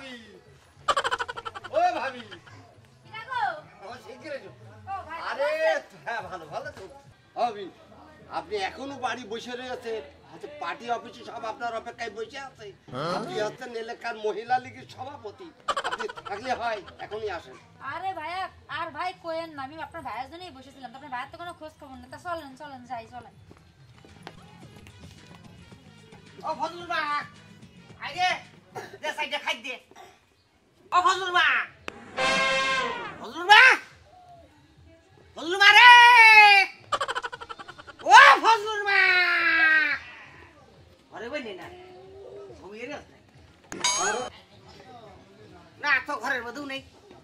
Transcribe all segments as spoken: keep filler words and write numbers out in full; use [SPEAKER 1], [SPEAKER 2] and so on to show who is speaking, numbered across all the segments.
[SPEAKER 1] ভাবি ও ভাবি আরে হ্যাঁ ভালো ভালো তো ভাবি আপনি এখনো বাড়ি বসে রয়েছেন আচ্ছা পার্টি অফিসে সব আপনার অপেক্ষায় বসে আছে আপনি হচ্ছেন এলাকার মহিলা লীগের সভাপতি আপনি থাকলে হয় এখনই আসেন
[SPEAKER 2] আরে ভাইয়া আর ভাই কোয়েন না আমি আপনার ভাইয়ের জন্যই বসেছিলাম আপনার ভাইয়ের তো কোনো খোঁজ খবর নেই তা চলেন চলেন যাই চলেন
[SPEAKER 3] ও ফজলুল মা আইরে দে সাইডে খাই দে ও ফজলুল মা ফজলুল মা ফজলুল মা রে ও ফজলুল মা আরে বলি না ঘুমিয়ে রে না তো ঘরের মধ্যেও নেই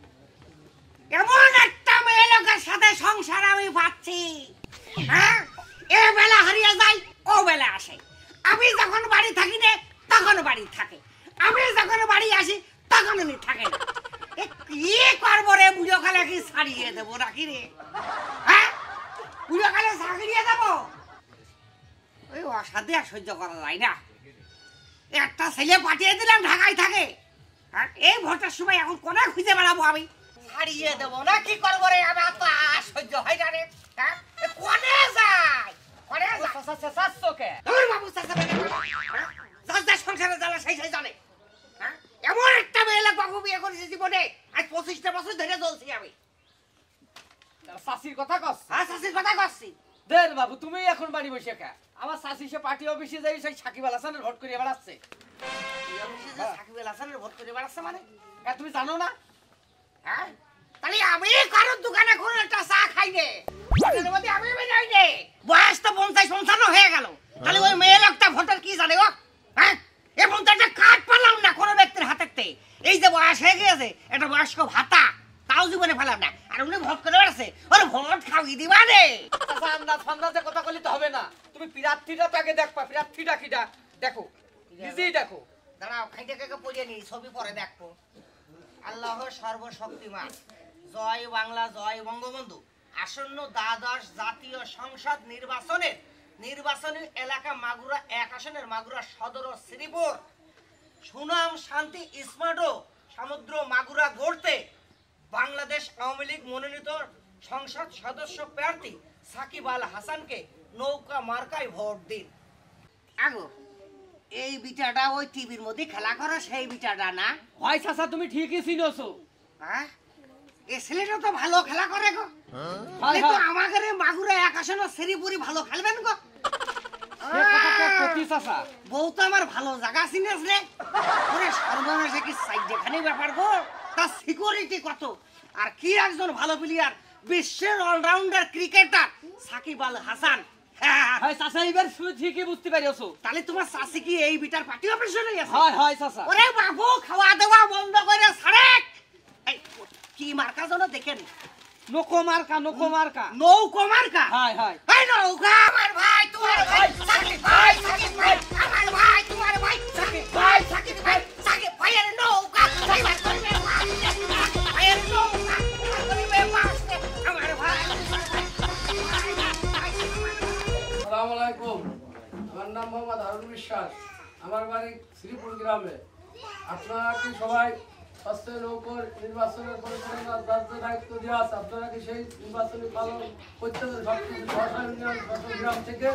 [SPEAKER 3] এমন একটা মেয়ে লোকের সাথে সংসার আমি পাচ্ছি হ্যাঁ এ বেলা হারিয়ে যায় ও বেলা আসে আমি যখন বাড়ি থাকি রে তখন বাড়ি থাকে আমি যখন বাড়ি আসি তখন উনি থাকে না কি করবো রে বুড়ো কালে কি ছাড়িয়ে দেবো নাকি রে হ্যাঁ বুড়ো কালে ছাড়িয়ে দেবো ওই অসাধ্যে আর সহ্য করা যায় না একটা ছেলে পাঠিয়ে দিলাম ঢাকায় থাকে আর এই ভোটের সময় এখন কোনে খুঁজে বেড়াবো আমি ছাড়িয়ে দেবো না কি করবো রে আমার তো আর সহ্য হয় না রে হ্যাঁ কোনে যায় কোনে যায়
[SPEAKER 4] সাতশোকে
[SPEAKER 3] তোর বাবু চাচা যার সংসারে জ্বালা সেই সেই জানে হ্যাঁ এমন একটা মেয়ে বাবু বিয়ে করেছে জীবনে আজ পঁচিশটা বছর ধরে চলছি আমি
[SPEAKER 4] শাশির কথা কস
[SPEAKER 3] হ্যাঁ শাশির কথা করছি
[SPEAKER 4] দের বাবু তুমি এখন বাড়ি বসে খা আমার শাশি সে পার্টি অফিসে যাই সেই সাকিব আল হাসানের ভোট করে বেড়াচ্ছে
[SPEAKER 3] সাকিব আল হাসানের ভোট করে বেড়াচ্ছে মানে
[SPEAKER 4] তুমি জানো না
[SPEAKER 3] হ্যাঁ তাহলে আমি কারোর দোকানে কোনো একটা চা খাই রে আমি বেরোই রে বয়স তো পঞ্চাশ পঞ্চান্ন হয়ে গেল তাহলে ওই মেয়ে লোকটা ভোটার কি জানে ও হ্যাঁ এবং তো একটা কার্ড পারলাম না কোনো ব্যক্তির হাতেতে এই যে বয়স হয়ে গেছে একটা বয়স্ক ভাতা তাও জীবনে ফেলাম না আর উনি ভোট করে বেড়াচ্ছে ওরা ভোট খাওয়ি দিবা রে
[SPEAKER 4] আন্দাজ ফান্দাজে কথা বলি তো হবে না তুমি প্রার্থীটা তো আগে দেখবা প্রার্থীটা কিটা দেখো নিজেই দেখো
[SPEAKER 3] দাঁড়াও খাইতে খাইতে পড়িয়ে নি ছবি পরে দেখবো আল্লাহ সর্বশক্তিমান জয় বাংলা জয় বঙ্গবন্ধু আসন্ন দ্বাদশ জাতীয় সংসদ নির্বাচনের নির্বাচনী এলাকা মাগুরা এক আসনের মাগুরা সদর ও শ্রীপুর সুনাম শান্তি স্মার্ট সমুদ্র মাগুরা গড়তে বাংলাদেশ আওয়ামী লীগ মনোনীত সংসদ সদস্য প্রার্থী সাকিব আল হাসানকে নৌকা মার্কায় ভোট দিন আগো এই বিটাটা ওই টিভির মধ্যে খেলা করো সেই বিটাটা না
[SPEAKER 4] হয় চাচা তুমি ঠিকই চিনোছো
[SPEAKER 3] হ্যাঁ এই ছেলেটা তো ভালো খেলা করে গো
[SPEAKER 4] হয়
[SPEAKER 3] তো আমাদের মাগুরা এক আসনে শ্রীপুরি ভালো খেলবেন গো বউ তো আমার ভালো জায়গা চিনেছ রে ওরে সর্বনাশে কি সাইডখানে ব্যাপার গো তার সিকিউরিটি কত আর কি একজন ভালো প্লেয়ার বিশ্বের অলরাউন্ডার ক্রিকেটার সাকিব আল হাসান
[SPEAKER 4] হয় চাচা এবার শুনে ঠিকই বুঝতে পারিছো
[SPEAKER 3] তাহলে তোমার চাচি কি এই বিটার পার্টি অফিসে নেই আছে
[SPEAKER 4] হয় হয় চাচা
[SPEAKER 3] ওরে বাবু খাওয়া দাওয়া বন্ধ করে ছাড়ে কি মার্কা যেন দেখেন
[SPEAKER 4] নৌকো মার্কা নৌকো মার্কা
[SPEAKER 3] নৌকো মার্কা
[SPEAKER 4] হয় হয়
[SPEAKER 3] এই নৌকা আমার ভাই তোমার ভাই সাকিব ভাই সাকিব ভাই আমার ভাই তোমার ভাই সাকিব ভাই সাকিব ভাই সাকিব ভাইয়ের নৌকা ড্রাইভার করবে ভাইয়ের নৌকা করবে মাস্টার আমার ভাই
[SPEAKER 5] আসসালামু আলাইকুম আমার নাম মোহাম্মদ হারুন বিশ্বাস আমার বাড়ি শ্রীপুর গ্রামে আপনারা কি সবাই ফার্স্টে নৌকর নির্বাচনের পরিচালনার দায়িত্ব দায়িত্ব দেওয়া আছে আপনারা কি সেই নির্বাচনী পালন করতেছেন সব কিছু গ্রাম থেকে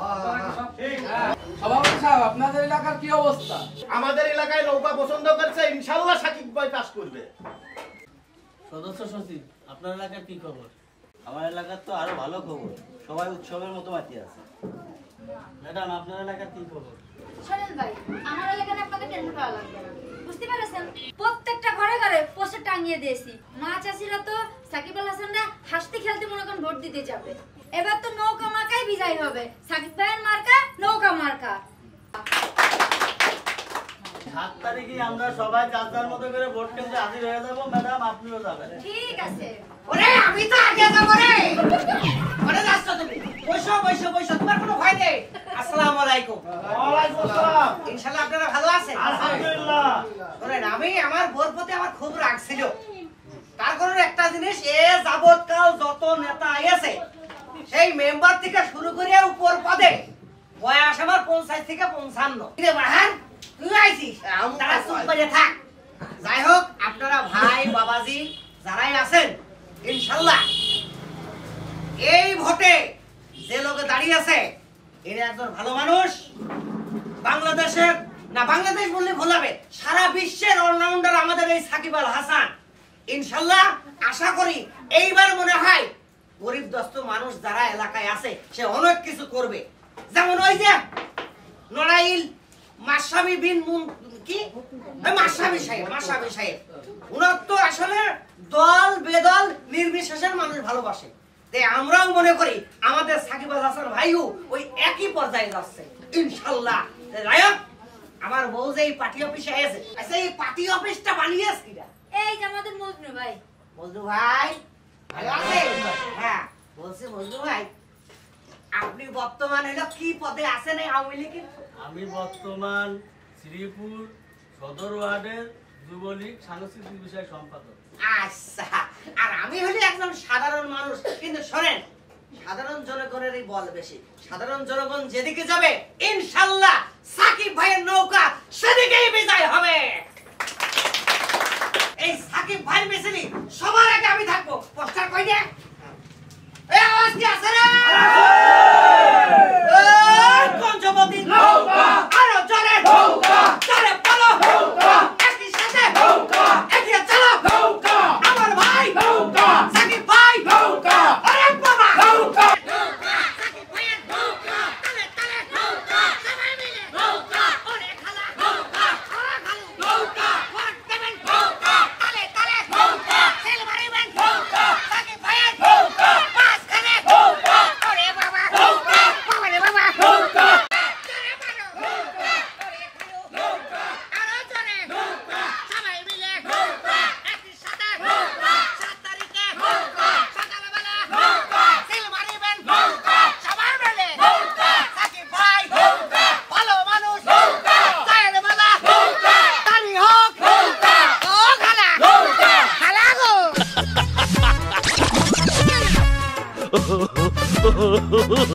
[SPEAKER 5] সভাপতি সাহেব আপনাদের এলাকার কি অবস্থা
[SPEAKER 1] আমাদের এলাকায় নৌকা পছন্দ করছে ইনশাআল্লাহ সাকিব ভাই পাস করবে
[SPEAKER 6] সদস্য সচিব আপনার এলাকার কি খবর? আমার এলাকার তো আরো ভালো খবর, সবাই উৎসবের মতো মাতিয়ে আছে। ম্যাডাম আপনার এলাকার কি খবর?
[SPEAKER 2] শোনেন ভাই, আমার এলাকায় আপনাদের টেনশন করা লাগবে না, বুঝতে পারছেন? প্রত্যেকটা ঘরে ঘরে পোস্টার টাঙিয়ে দিয়েছি, মা চাষিরা তো সাকিব আল হাসানরা হাসতে খেলতে মনে করেন ভোট দিতে যাবে। এবার তো নৌকা মার্কাই বিজয় হবে, সাকিব ভাইয়ের মার্কা নৌকা মার্কা।
[SPEAKER 6] সাত তারিখে আমরা সবাই যার যার মতো করে ভোট কেন্দ্রে হাজির হয়ে যাবো। ম্যাডাম আপনিও যাবেন?
[SPEAKER 2] ঠিক আছে।
[SPEAKER 3] ওরে আমি তো আগে যাব রে। ওরে যাচ্ছ তুমি? বসো বসো বসো, তোমার কোনো ভয় নেই। আসসালামু আলাইকুম।
[SPEAKER 6] ওয়া আলাইকুম আসসালাম।
[SPEAKER 3] ইনশাআল্লাহ আপনারা ভালো আছেন?
[SPEAKER 6] আলহামদুলিল্লাহ।
[SPEAKER 3] ওরে আমি আমার বোর প্রতি আমার খুব রাগ ছিল, তার কারণে একটা জিনিস, এ যাবতকাল যত নেতা আছে সেই মেম্বার থেকে শুরু করে উপর পদে বয়স আমার পঞ্চাশ থেকে পঞ্চান্ন। রে বাহান তুই আইছিস, তারা চুপ করে থাক। যাই হোক আপনারা ভাই বাবাজি যারাই আছেন ইনশাল্লাহ এই ভোটে যে লোকে দাঁড়িয়ে আছে এরা একজন ভালো মানুষ, বাংলাদেশের না বাংলাদেশ বললে ভুল হবে, সারা বিশ্বের অলরাউন্ডার আমাদের এই সাকিব আল হাসান। ইনশাল্লাহ আশা করি এইবার মনে হয় গরিব দস্ত মানুষ যারা এলাকায় আছে সে অনেক কিছু করবে। যেমন ওই যে নড়াইল মাসাবি বিন মুন কি মাসাবি সাহেব মাসাবি সাহেব উনার তো আসলে দল বেদল নির্বিশেষের মানুষ ভালোবাসে। তাই আমরাও মনে করি আমাদের সাকিব আল হাসান ভাইও ওই একই পর্যায়ে যাচ্ছে ইনশাল্লাহ। রায়ক আমার বউ যে এই পার্টি অফিসে এসে, আচ্ছা এই পার্টি অফিসটা বানিয়েছে কিরা?
[SPEAKER 2] এই যে আমাদের মজনু ভাই।
[SPEAKER 3] মজনু ভাই ভালো আছেন? হ্যাঁ বলছি মজনু ভাই আপনি বর্তমানে হলো কি পদে আছেন এই আওয়ামী লীগের?
[SPEAKER 6] আমি বর্তমান শ্রীপুর সদর ওয়ার্ডের যুবলীগ সাংস্কৃতিক বিষয় সম্পাদক।
[SPEAKER 3] আচ্ছা, আর আমি হলি একজন সাধারণ মানুষ। কিন্তু শোনেন, সাধারণ জনগণেরই বল বেশি। সাধারণ জনগণ যেদিকে যাবে ইনশাল্লাহ সাকিব ভাইয়ের নৌকা সেদিকেই বিজয় হবে। এই সাকিব ভাইয়ের মিছিলে সবার আগে আমি থাকবো। পোস্টার কই দে? এই আওয়াজ কি আছে রে? এই পঞ্চবতী নৌকা আরো জোরে নৌকা জোরে বলো নৌকা একই সাথে নৌকা এগিয়ে চলো নৌকা আমার ভাই নৌকা সাকিব ভাই নৌকা আরে বাবা নৌকা নৌকা সাকিব ভাইয়ের নৌকা তালে তালে নৌকা সবাই মিলে নৌকা ওরে খালা নৌকা ওরে খালু নৌকা ভোট দেবেন নৌকা তালে তালে নৌকা সেল মারিবেন নৌকা সাকিব ভাইয়ের নৌকা পাস করে নৌকা ওরে বাবা নৌকা বাবা রে বাবা নৌকা জোরে মারো নৌকা ওরে খালু নৌকা আরো জোরে নৌকা সবাই মিলে নৌকা একই সাথে নৌকা সাত তারিখে নৌকা সকালবেলা নৌকা সেল মারিবেন নৌকা সবাই মিলে নৌকা সাকিব ভাই নৌকা ভালো মানুষ নৌকা চায়ের বেলা নৌকা তারি হোক নৌকা ও খালা নৌকা খালা গো